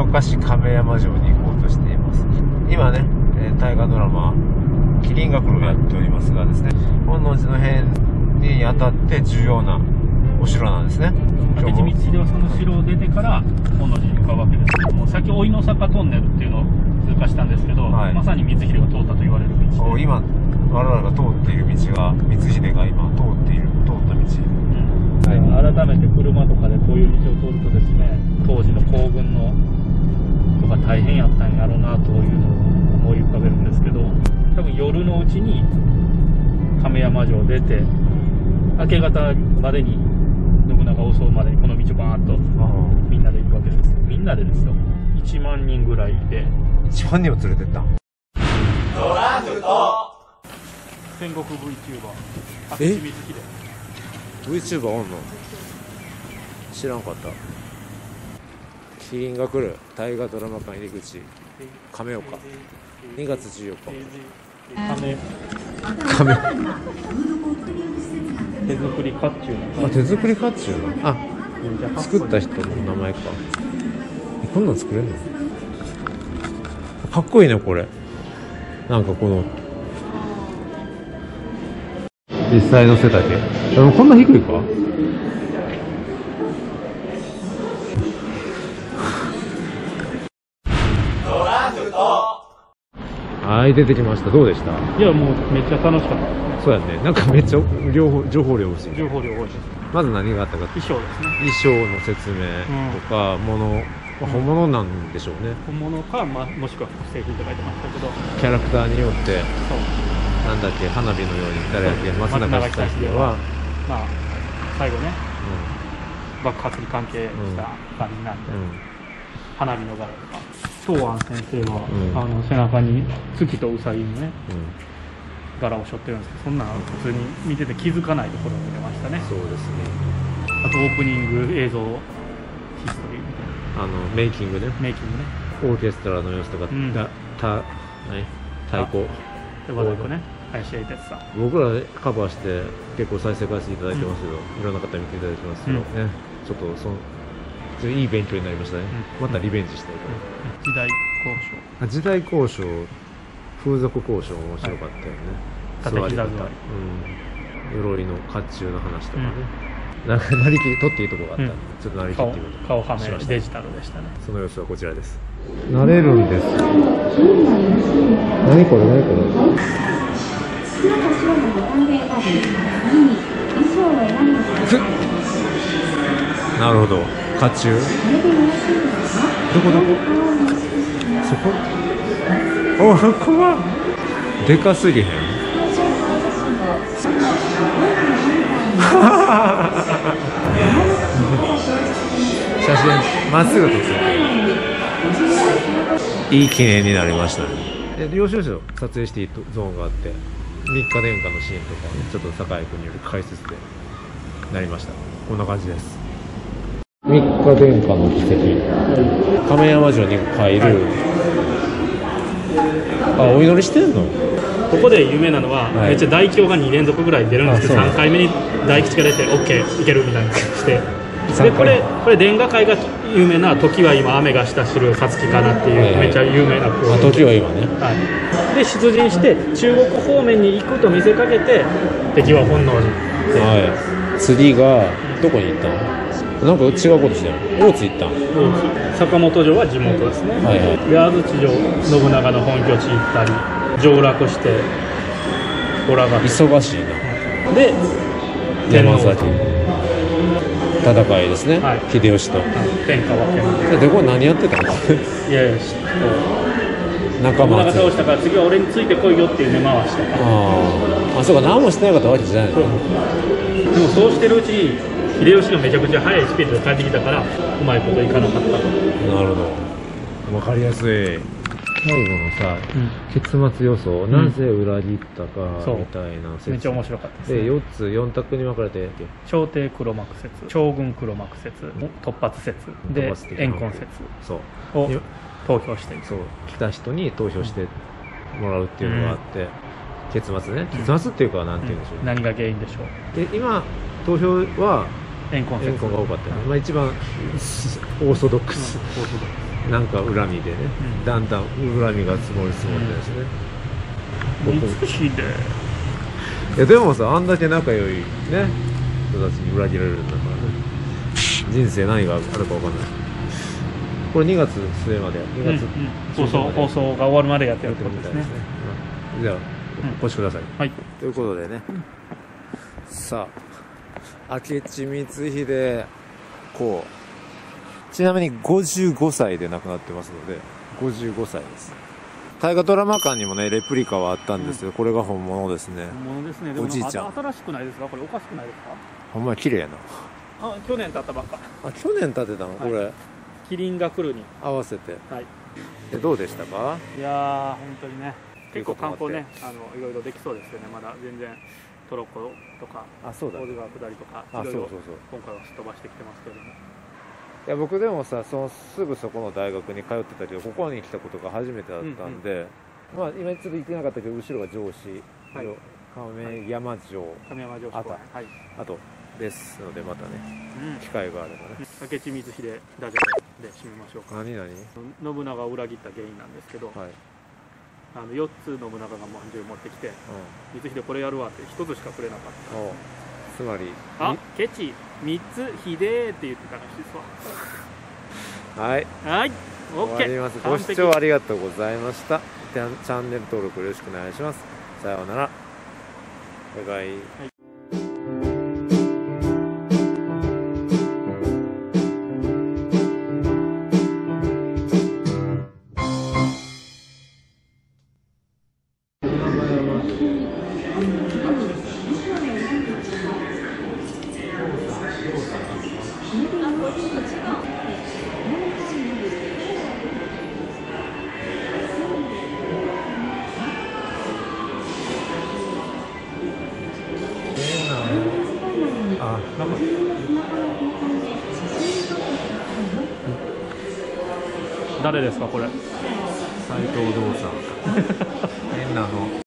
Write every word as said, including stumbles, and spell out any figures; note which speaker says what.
Speaker 1: 岡市亀山城に行こうとしています。今ね、えー、大河ドラマ「麒麟が来る」をやっておりますがですね、本能寺の変にあたって重要なお城なんですね。
Speaker 2: 明智光秀はその城を出てから本能寺に向かうわけですけども、先追いの坂トンネルっていうのを通過したんですけど、はい、まさに光秀が通ったと言われる道で、
Speaker 1: 今我々が通っている道が光秀が今通っている通った道、
Speaker 2: うんはい、改めて車とかでこういう道を通るとですね、当時の行軍のとか大変やったんやろうなというのを思い浮かべるんですけど、多分夜のうちに亀山城を出て明け方までに信長を襲うまでにこの道をバーッとみんなで行くわけです。みんなでですよ、いちまんにんぐらいで。
Speaker 1: いちまんにんを連れてった。
Speaker 2: ドラフト戦国 VTuber 明智光秀
Speaker 1: VTuber おんの知らんかった。麒麟が来る大河ドラマ館入り口亀岡にがつじゅうよっか。
Speaker 2: 亀
Speaker 1: 亀
Speaker 2: 手作り甲冑の
Speaker 1: あ手作り甲冑のあ作った人の名前か。こんなん作れんのかっこいいねこれ。なんかこの実際の背丈でもこんな低いか。はい出てきました。どうでした？
Speaker 2: いやもうめっちゃ楽しかったですね。
Speaker 1: そうやね。なんかめっちゃ両方情報量欲しい。
Speaker 2: 情報量多いです。
Speaker 1: まず何があったか。
Speaker 2: 衣装ですね。
Speaker 1: 衣装の説明とか、うん、物、まあ、本物なんでしょうね。
Speaker 2: 本物か、まあ、もしくは複製品って書いてましたけど、
Speaker 1: キャラクターによって、
Speaker 2: そう
Speaker 1: なんだっけ花火のように誰だっけ松永久秀は、
Speaker 2: まあ最後ね、うん、爆発に関係した感じなんで、うん、花火の柄とか。東庵先生は、うん、あの背中に月とウサギのね、うん、柄を背負ってるんですけど、そんなの普通に見てて気づかないところを見れましたね。
Speaker 1: そうですね。
Speaker 2: あとオープニング映像ヒストリーみたいな、
Speaker 1: あのメイキングね、
Speaker 2: メイキングね、
Speaker 1: オーケストラの様子とか、うん、たた何太鼓
Speaker 2: でございますね。林英哲さん、
Speaker 1: 僕らカバーして結構再生回数いただいてますけど、うん、いろんな方見ていただいてますけど、うん、ね、ちょっとそのいい勉強になりましたね。うん、またリベンジしたいと思います。
Speaker 2: うん、時代交
Speaker 1: 渉時代交渉風俗交渉面白かったよね。
Speaker 2: はい、座り方、うん、
Speaker 1: 鎧の甲冑の話とかね、うん、なんかなりきり取っていいところがあったんで、うん、ちょっとなりきってみると
Speaker 2: 顔はめデジタルでしたね。
Speaker 1: その様子はこちらです。慣れるんです。何これ何これなるほど。甲冑どこどこそこおそこはでかすぎへん写真まっすぐ撮っていい記念になりましたね。領収書撮影していいゾーンがあってみっか殿下のシーンとかね、ちょっと酒井君による解説でなりました。こんな感じです。みっか殿下の奇跡、亀山城に入る、あ、お祈りしてんの。
Speaker 2: ここで有名なのは、はい、めっちゃ大凶がに連続ぐらい出るんですけど、さんかいめに大吉が出て OK いけるみたいなしてで、これこれ殿下界が有名な時は今雨がした汁さつきかなっていう、はいはい、めっちゃ有名な
Speaker 1: プロ、時は今ね、
Speaker 2: はい、で出陣して中国方面に行くと見せかけて敵は本能寺で、
Speaker 1: はい、次がどこに行ったの。なんか違うことしてる。大津行ったん。
Speaker 2: 坂本城は地元ですね。はいはい、で安土城信長の本拠地行ったり上洛してオラが
Speaker 1: 忙しいな。
Speaker 2: で
Speaker 1: 山崎戦いですね、はい、秀吉と
Speaker 2: 天下分け
Speaker 1: でこれ何やってたの。
Speaker 2: いやいや
Speaker 1: 仲間
Speaker 2: 信長倒したから次は俺についてこいよっていう根回しとか。
Speaker 1: ああそうか、何もしてなかったわけじゃないの。
Speaker 2: でもそうしてるうちに秀吉がめちゃくちゃ速いスピードで帰ってきたからうまいこといかなかったと。
Speaker 1: なるほど、分かりやすい。最後のさ、うん、結末予想、うん、なぜ裏切ったかみたいな説、
Speaker 2: めっちゃ面白かったですね。
Speaker 1: でよっつよん択に分かれて、
Speaker 2: 朝廷黒幕説、将軍黒幕説、突発説で怨恨説を投票していく。
Speaker 1: そう来た人に投票してもらうっていうのがあって、うん、結末ね、結末っていうかなんて言うんでしょう、ね、
Speaker 2: うん、何が原因でしょう。
Speaker 1: で今投票は
Speaker 2: 怨恨説
Speaker 1: が多かったよね、うん、まあ、一番オーソドックス、
Speaker 2: うん、オーソドックス
Speaker 1: なんか恨みでね、
Speaker 2: うん
Speaker 1: だんだん恨みが積もり積もってですね、僕
Speaker 2: 光秀。
Speaker 1: いやでもさ、あんだけ仲良いね人たちに裏切られるんだからね、人生何があるか分かんない。これにがつ末まで、にがつ、
Speaker 2: うんうん放送放送が終わるまでやってるってことですね。
Speaker 1: うんじゃあ、お越しください。
Speaker 2: はい。
Speaker 1: ということでね、さあ、明智光秀公、ちなみにごじゅうごさいで亡くなってますので、ごじゅうごさいです。大河ドラマ館にもね、レプリカはあったんですけど、これが本物ですね。
Speaker 2: 本物ですね。でも
Speaker 1: おじいちゃん
Speaker 2: なんか新しくないですか？これおかしくないですか？
Speaker 1: ほんまに綺麗やな。
Speaker 2: あ、去年経ったばっか。
Speaker 1: あ、去年建てたのこれ、
Speaker 2: キリンが来るに。
Speaker 1: 合わせて。
Speaker 2: はい。
Speaker 1: で、どうでしたか？
Speaker 2: いやー、本当にね。結構観光ね、あのいろいろできそうですよね。まだ全然トロッコとか、
Speaker 1: あ、そうだ。
Speaker 2: 大津川下りとか、
Speaker 1: あ、
Speaker 2: いろいろ
Speaker 1: そうそうそう。
Speaker 2: 今回はすっ飛ばしてきてますけれども。
Speaker 1: いや僕でもさ、そのすぐそこの大学に通ってたけど、ここに来たことが初めてだったんで、まあ今ちょっと行ってなかったけど、後ろが上司、
Speaker 2: はい
Speaker 1: 亀山城、
Speaker 2: 亀山城
Speaker 1: あと
Speaker 2: 公園、はい。
Speaker 1: あとですので、またね、
Speaker 2: うん。
Speaker 1: 機会があればね。
Speaker 2: 明智光秀ダジャレで締めましょうか。
Speaker 1: 何々？
Speaker 2: 信長を裏切った原因なんですけど、
Speaker 1: はい。
Speaker 2: あのよっつ信長がまんじゅう持ってきて、
Speaker 1: う
Speaker 2: 光秀これやるわってひとつしかくれなかっ
Speaker 1: ん。おうつまり、
Speaker 2: た。あ、ケチ三つ秀って言ってたらしいですわ。
Speaker 1: はい。
Speaker 2: はい、オッケー。
Speaker 1: 終わります。ご視聴ありがとうございました。チャンチャンネル登録よろしくお願いします。さようなら。バイバイ。あ、なんか
Speaker 2: 誰ですかこれ？
Speaker 1: 斎藤道さん変なの